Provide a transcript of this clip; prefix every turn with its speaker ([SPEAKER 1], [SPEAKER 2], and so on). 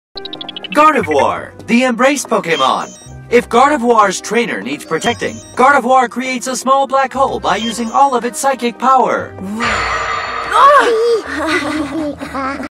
[SPEAKER 1] Gardevoir, the Embrace Pokémon. If Gardevoir's trainer needs protecting, Gardevoir creates a small black hole by using all of its psychic power.